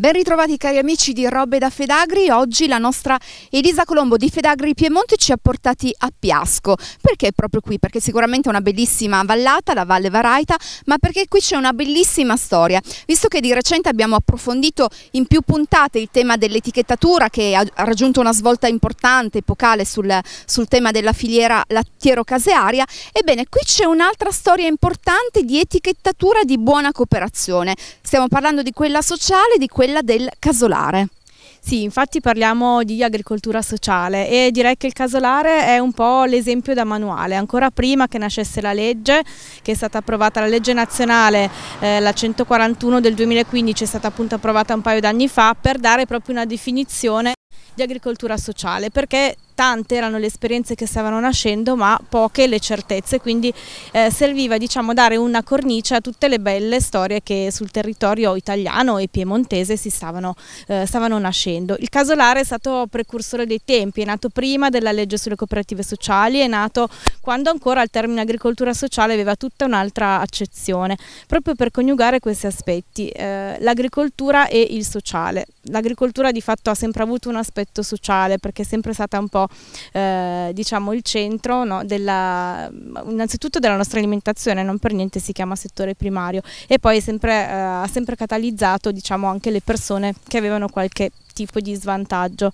Ben ritrovati cari amici di Robe da Fedagri. Oggi la nostra Elisa Colombo di Fedagri Piemonte ci ha portati a Piasco. Perché proprio qui? Perché sicuramente è una bellissima vallata, la Valle Varaita, ma perché qui c'è una bellissima storia. Visto che di recente abbiamo approfondito in più puntate il tema dell'etichettatura, che ha raggiunto una svolta importante, epocale sul tema della filiera lattiero-casearia, ebbene qui c'è un'altra storia importante di etichettatura di buona cooperazione. Stiamo parlando di quella sociale, di quella del casolare. Sì, infatti parliamo di agricoltura sociale e direi che il casolare è un po' l'esempio da manuale. Ancora prima che nascesse la legge, che è stata approvata la legge nazionale, la 141 del 2015, è stata appunto approvata un paio d'anni fa per dare proprio una definizione di agricoltura sociale, perché tante erano le esperienze che stavano nascendo ma poche le certezze, quindi serviva, diciamo, dare una cornice a tutte le belle storie che sul territorio italiano e piemontese si stavano nascendo. Il casolare è stato precursore dei tempi, è nato prima della legge sulle cooperative sociali, è nato quando ancora il termine agricoltura sociale aveva tutta un'altra accezione, proprio per coniugare questi aspetti, l'agricoltura e il sociale. L'agricoltura di fatto ha sempre avuto un aspetto sociale, perché è sempre stata un po' diciamo il centro, no, innanzitutto della nostra alimentazione, non per niente si chiama settore primario, e poi ha sempre catalizzato, diciamo, anche le persone che avevano qualche tipo di svantaggio,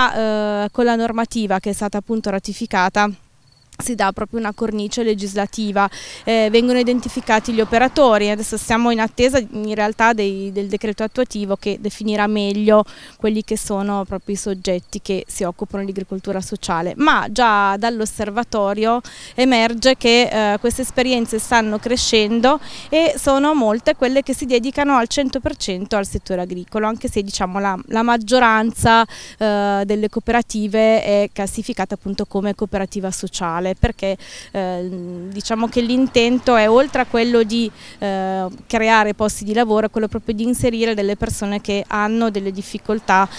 ma con la normativa che è stata appunto ratificata si dà proprio una cornice legislativa, vengono identificati gli operatori. Adesso siamo in attesa in realtà del decreto attuativo che definirà meglio quelli che sono proprio i soggetti che si occupano di agricoltura sociale, ma già dall'osservatorio emerge che queste esperienze stanno crescendo e sono molte quelle che si dedicano al 100% al settore agricolo, anche se, diciamo, la maggioranza delle cooperative è classificata appunto come cooperativa sociale, perché diciamo che l'intento è, oltre a quello di creare posti di lavoro, quello proprio di inserire delle persone che hanno delle difficoltà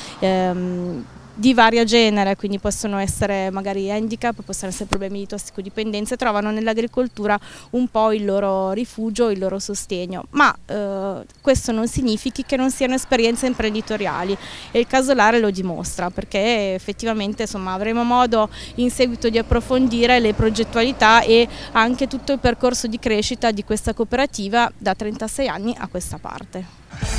di vario genere, quindi possono essere magari handicap, possono essere problemi di tossicodipendenza, trovano nell'agricoltura un po' il loro rifugio, il loro sostegno, ma questo non significa che non siano esperienze imprenditoriali, e il casolare lo dimostra, perché effettivamente, insomma, avremo modo in seguito di approfondire le progettualità e anche tutto il percorso di crescita di questa cooperativa da 36 anni a questa parte.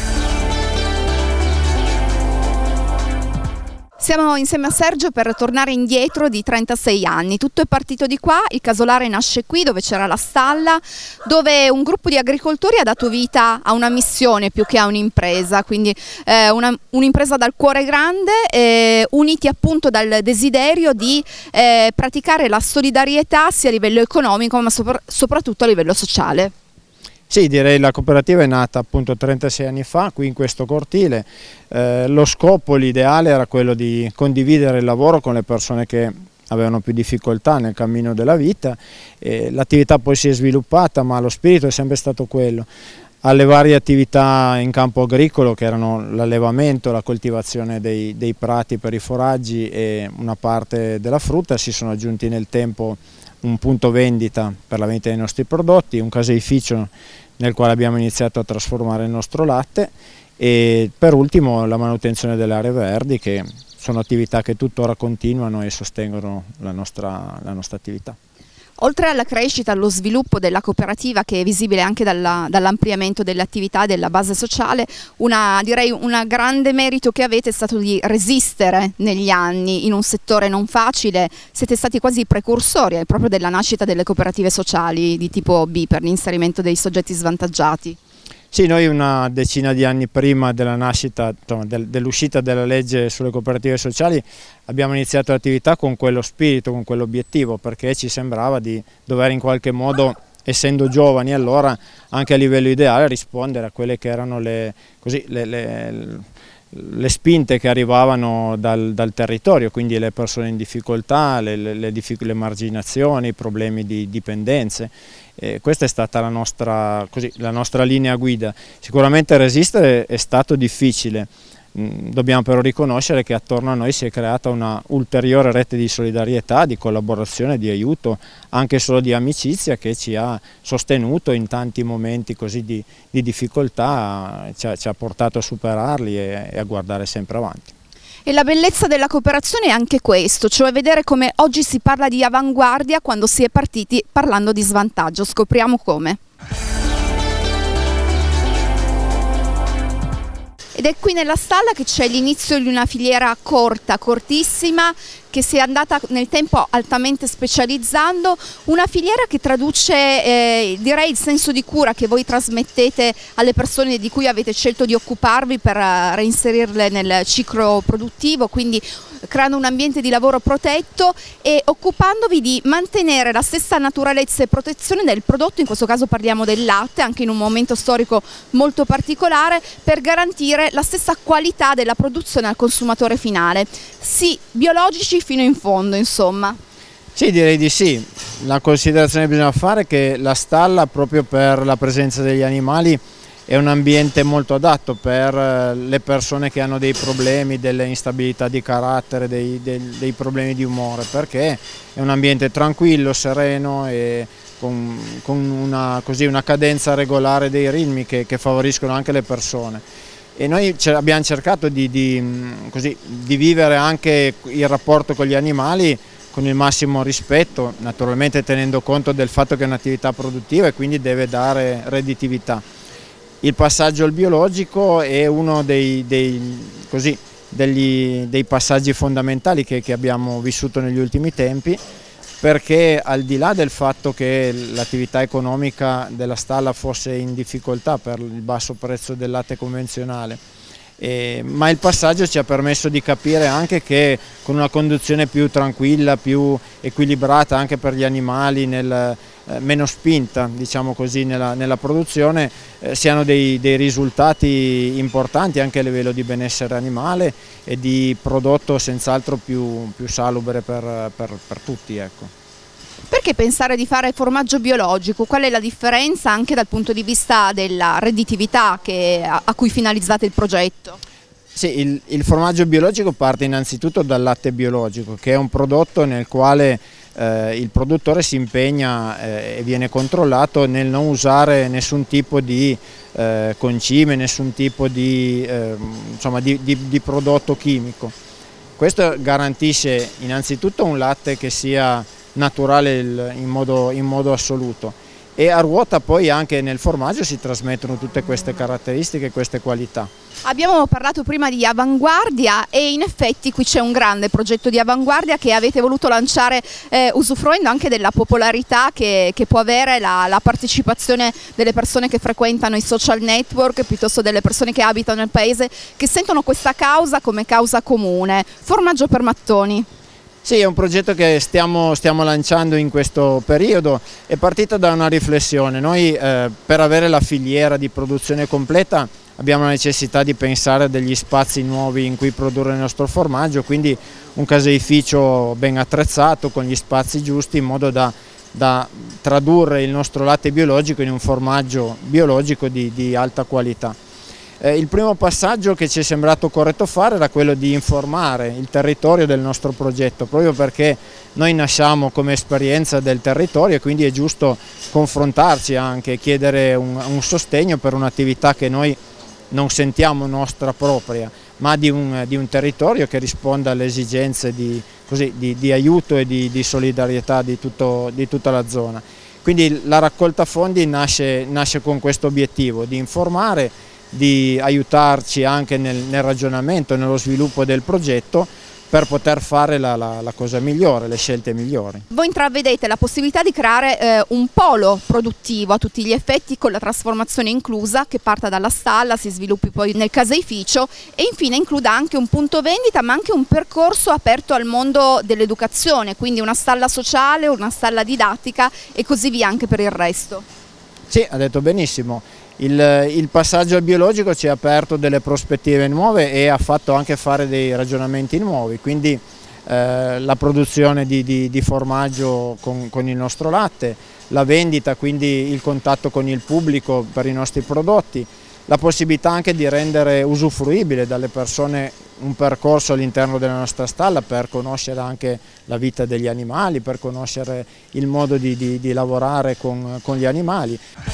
Siamo insieme a Sergio per tornare indietro di 36 anni. Tutto è partito di qua, il casolare nasce qui dove c'era la stalla, dove un gruppo di agricoltori ha dato vita a una missione più che a un'impresa, quindi un'impresa dal cuore grande, uniti appunto dal desiderio di praticare la solidarietà sia a livello economico ma soprattutto a livello sociale. Sì, direi la cooperativa è nata appunto 36 anni fa, qui in questo cortile. Lo scopo, l'ideale era quello di condividere il lavoro con le persone che avevano più difficoltà nel cammino della vita. L'attività poi si è sviluppata, ma lo spirito è sempre stato quello. Alle varie attività in campo agricolo, che erano l'allevamento, la coltivazione dei prati per i foraggi e una parte della frutta, si sono aggiunti nel tempo un punto vendita per la vendita dei nostri prodotti, un caseificio nel quale abbiamo iniziato a trasformare il nostro latte, e per ultimo la manutenzione delle aree verdi, che sono attività che tuttora continuano e sostengono la nostra attività. Oltre alla crescita, allo sviluppo della cooperativa, che è visibile anche dall'ampliamento delle attività della base sociale, direi un grande merito che avete è stato di resistere negli anni in un settore non facile. Siete stati quasi precursori proprio della nascita delle cooperative sociali di tipo B per l'inserimento dei soggetti svantaggiati. Sì, noi una decina di anni prima della nascita, dell'uscita della legge sulle cooperative sociali, abbiamo iniziato l'attività con quello spirito, con quell'obiettivo, perché ci sembrava di dover in qualche modo, essendo giovani allora, anche a livello ideale, rispondere a quelle che erano le spinte che arrivavano dal territorio, quindi le persone in difficoltà, le emarginazioni, i problemi di dipendenze. Questa è stata la nostra linea guida. Sicuramente resistere è stato difficile, Dobbiamo però riconoscere che attorno a noi si è creata una ulteriore rete di solidarietà, di collaborazione, di aiuto, anche solo di amicizia, che ci ha sostenuto in tanti momenti così di difficoltà, ci ha portato a superarli e a guardare sempre avanti. E la bellezza della cooperazione è anche questo, cioè vedere come oggi si parla di avanguardia quando si è partiti parlando di svantaggio. Scopriamo come. Ed è qui nella stalla che c'è l'inizio di una filiera corta, cortissima, che si è andata nel tempo altamente specializzando, una filiera che traduce direi il senso di cura che voi trasmettete alle persone di cui avete scelto di occuparvi per reinserirle nel ciclo produttivo, quindi creando un ambiente di lavoro protetto e occupandovi di mantenere la stessa naturalezza e protezione del prodotto, in questo caso parliamo del latte, anche in un momento storico molto particolare, per garantire la stessa qualità della produzione al consumatore finale. Sì, biologici fino in fondo, insomma. Sì, direi di sì. La considerazione che bisogna fare è che la stalla, proprio per la presenza degli animali, è un ambiente molto adatto per le persone che hanno dei problemi, delle instabilità di carattere, dei problemi di umore, perché è un ambiente tranquillo, sereno e con una cadenza regolare dei ritmi che favoriscono anche le persone. E noi abbiamo cercato di vivere anche il rapporto con gli animali con il massimo rispetto, naturalmente tenendo conto del fatto che è un'attività produttiva e quindi deve dare redditività. Il passaggio al biologico è uno dei passaggi fondamentali che abbiamo vissuto negli ultimi tempi, perché al di là del fatto che l'attività economica della stalla fosse in difficoltà per il basso prezzo del latte convenzionale, ma il passaggio ci ha permesso di capire anche che con una conduzione più tranquilla, più equilibrata anche per gli animali, meno spinta, diciamo così, nella produzione, si hanno dei risultati importanti anche a livello di benessere animale e di prodotto senz'altro più salubre per tutti, ecco. Perché pensare di fare formaggio biologico? Qual è la differenza anche dal punto di vista della redditività a cui finalizzate il progetto? Sì, il formaggio biologico parte innanzitutto dal latte biologico, che è un prodotto nel quale il produttore si impegna e viene controllato nel non usare nessun tipo di concime, nessun tipo di prodotto chimico. Questo garantisce innanzitutto un latte che sia naturale in modo assoluto, e a ruota poi anche nel formaggio si trasmettono tutte queste caratteristiche, queste qualità. Abbiamo parlato prima di avanguardia e in effetti qui c'è un grande progetto di avanguardia che avete voluto lanciare usufruendo anche della popolarità che può avere la partecipazione delle persone che frequentano i social network, piuttosto delle persone che abitano nel paese, che sentono questa causa come causa comune. Formaggio per mattoni. Sì, è un progetto che stiamo lanciando in questo periodo, è partito da una riflessione. Noi per avere la filiera di produzione completa abbiamo la necessità di pensare a degli spazi nuovi in cui produrre il nostro formaggio, quindi un caseificio ben attrezzato con gli spazi giusti in modo da tradurre il nostro latte biologico in un formaggio biologico di alta qualità. Il primo passaggio che ci è sembrato corretto fare era quello di informare il territorio del nostro progetto, proprio perché noi nasciamo come esperienza del territorio e quindi è giusto confrontarci anche, chiedere un sostegno per un'attività che noi non sentiamo nostra propria, ma di un territorio che risponda alle esigenze di aiuto e di solidarietà di tutta la zona. Quindi la raccolta fondi nasce con questo obiettivo di informare, di aiutarci anche nel ragionamento, nello sviluppo del progetto, per poter fare la cosa migliore, le scelte migliori. Voi intravedete la possibilità di creare un polo produttivo a tutti gli effetti, con la trasformazione inclusa, che parta dalla stalla, si sviluppi poi nel caseificio e infine includa anche un punto vendita, ma anche un percorso aperto al mondo dell'educazione, quindi una stalla sociale, una stalla didattica e così via anche per il resto. Sì, ha detto benissimo. Il passaggio al biologico ci ha aperto delle prospettive nuove e ha fatto anche fare dei ragionamenti nuovi, quindi la produzione di formaggio con il nostro latte, la vendita, quindi il contatto con il pubblico per i nostri prodotti, la possibilità anche di rendere usufruibile dalle persone un percorso all'interno della nostra stalla per conoscere anche la vita degli animali, per conoscere il modo di lavorare con gli animali.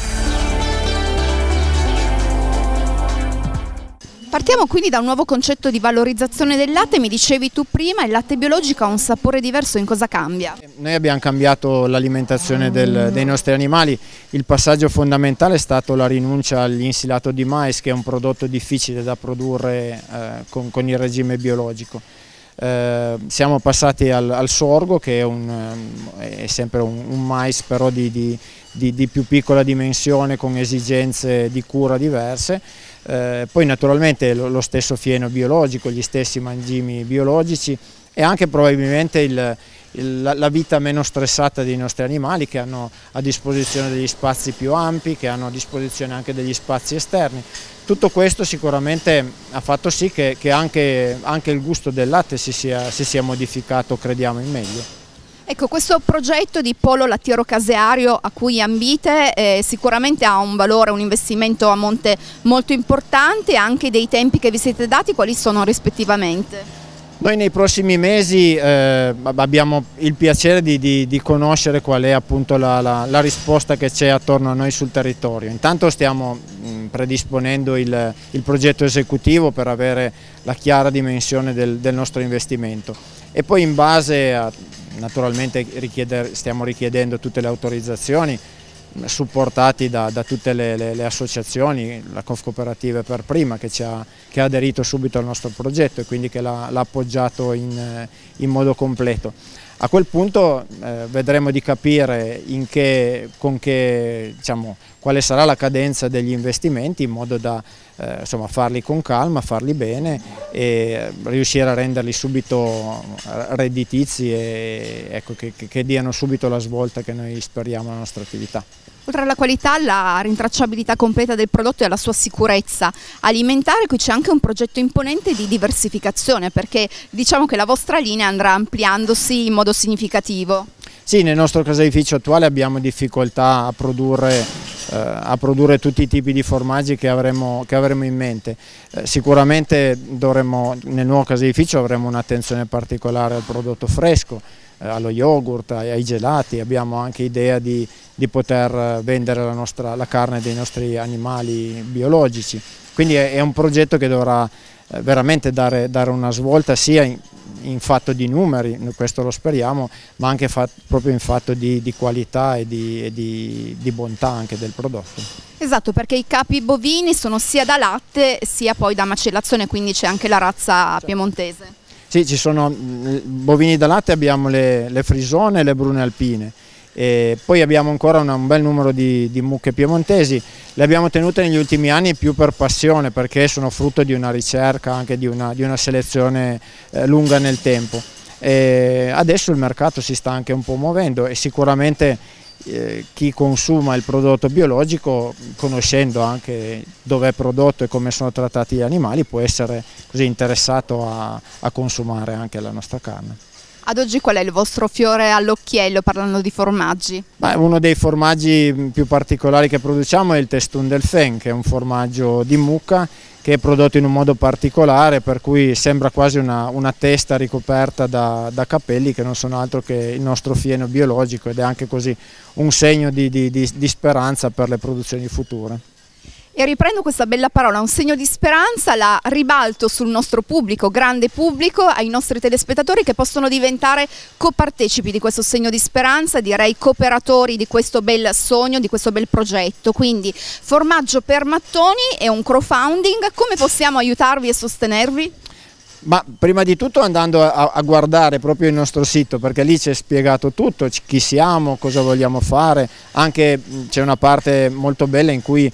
Partiamo quindi da un nuovo concetto di valorizzazione del latte. Mi dicevi tu prima, il latte biologico ha un sapore diverso, in cosa cambia? Noi abbiamo cambiato l'alimentazione dei nostri animali. Il passaggio fondamentale è stato la rinuncia all'insilato di mais, che è un prodotto difficile da produrre con il regime biologico. Siamo passati al sorgo, che è sempre un mais però di più piccola dimensione, con esigenze di cura diverse. Poi naturalmente lo stesso fieno biologico, gli stessi mangimi biologici e anche probabilmente la vita meno stressata dei nostri animali, che hanno a disposizione degli spazi più ampi, che hanno a disposizione anche degli spazi esterni. Tutto questo sicuramente ha fatto sì che anche il gusto del latte si sia modificato, crediamo, in meglio. Ecco, questo progetto di polo lattiero caseario a cui ambite sicuramente ha un valore, un investimento a monte molto importante, anche dei tempi che vi siete dati, quali sono rispettivamente? Noi nei prossimi mesi abbiamo il piacere di conoscere qual è appunto la risposta che c'è attorno a noi sul territorio. Intanto stiamo predisponendo il progetto esecutivo per avere la chiara dimensione del nostro investimento e poi in base a, naturalmente stiamo richiedendo tutte le autorizzazioni supportati da tutte le associazioni, la Confcooperative per prima che ha aderito subito al nostro progetto e quindi che l'ha appoggiato in modo completo. A quel punto vedremo di capire quale sarà la cadenza degli investimenti, in modo da farli con calma, farli bene e riuscire a renderli subito redditizi e ecco, che diano subito la svolta che noi speriamo alla nostra attività. Oltre alla qualità, la rintracciabilità completa del prodotto e la sua sicurezza alimentare, qui c'è anche un progetto imponente di diversificazione, perché diciamo che la vostra linea andrà ampliandosi in modo significativo. Sì, nel nostro caseificio attuale abbiamo difficoltà a produrre tutti i tipi di formaggi che avremo in mente. Sicuramente nel nuovo caseificio avremo un'attenzione particolare al prodotto fresco, allo yogurt, ai gelati. Abbiamo anche idea di poter vendere la carne dei nostri animali biologici, quindi è un progetto che dovrà veramente dare una svolta sia in fatto di numeri, questo lo speriamo, ma anche proprio in fatto di qualità e di bontà anche del prodotto. Esatto, perché i capi bovini sono sia da latte sia poi da macellazione, quindi c'è anche la razza piemontese. Sì, ci sono bovini da latte, abbiamo le frisone e le brune alpine. E poi abbiamo ancora un bel numero di mucche piemontesi. Le abbiamo tenute negli ultimi anni più per passione, perché sono frutto di una ricerca, anche di una selezione lunga nel tempo. E adesso il mercato si sta anche un po' muovendo e sicuramente chi consuma il prodotto biologico, conoscendo anche dove è prodotto e come sono trattati gli animali, può essere così interessato a consumare anche la nostra carne. Ad oggi qual è il vostro fiore all'occhiello parlando di formaggi? Uno dei formaggi più particolari che produciamo è il Testun del Fen, che è un formaggio di mucca che è prodotto in un modo particolare, per cui sembra quasi una testa ricoperta da capelli, che non sono altro che il nostro fieno biologico, ed è anche così un segno di speranza per le produzioni future. E riprendo questa bella parola, un segno di speranza, la ribalto sul nostro pubblico, grande pubblico, ai nostri telespettatori che possono diventare copartecipi di questo segno di speranza, direi cooperatori di questo bel sogno, di questo bel progetto. Quindi Formaggio per Mattoni è un crowdfunding, come possiamo aiutarvi e sostenervi? Ma prima di tutto andando a guardare proprio il nostro sito, perché lì c'è spiegato tutto, chi siamo, cosa vogliamo fare, anche c'è una parte molto bella in cui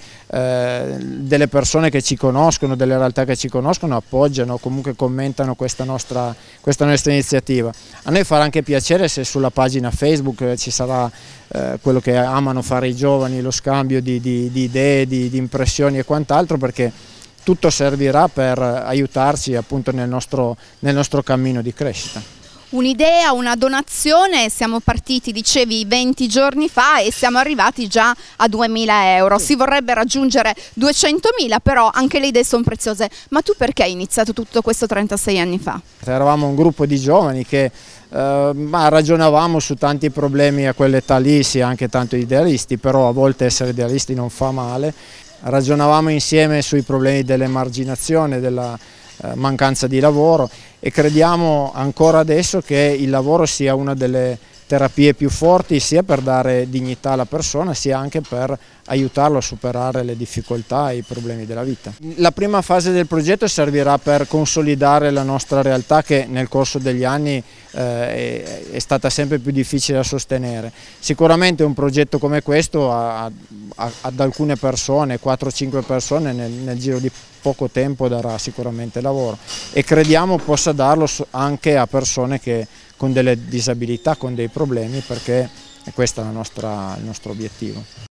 delle persone che ci conoscono, delle realtà che ci conoscono appoggiano, comunque commentano questa nostra iniziativa. A noi farà anche piacere se sulla pagina Facebook ci sarà quello che amano fare i giovani, lo scambio di idee, di impressioni e quant'altro, perché tutto servirà per aiutarci appunto nel nostro cammino di crescita. un'idea, una donazione, siamo partiti, dicevi, 20 giorni fa e siamo arrivati già a 2.000 euro. Si vorrebbe raggiungere 200.000, però anche le idee sono preziose. Ma tu perché hai iniziato tutto questo 36 anni fa? Eravamo un gruppo di giovani che ragionavamo su tanti problemi a quell'età lì, sì, anche tanto idealisti, però a volte essere idealisti non fa male. Ragionavamo insieme sui problemi dell'emarginazione, della mancanza di lavoro, e crediamo ancora adesso che il lavoro sia una delle terapie più forti, sia per dare dignità alla persona, sia anche per aiutarlo a superare le difficoltà e i problemi della vita. La prima fase del progetto servirà per consolidare la nostra realtà, che nel corso degli anni è stata sempre più difficile da sostenere. Sicuramente un progetto come questo ad alcune persone, 4-5 persone, nel giro di poco tempo darà sicuramente lavoro, e crediamo possa darlo anche a persone con delle disabilità, con dei problemi, perché questo è il nostro obiettivo.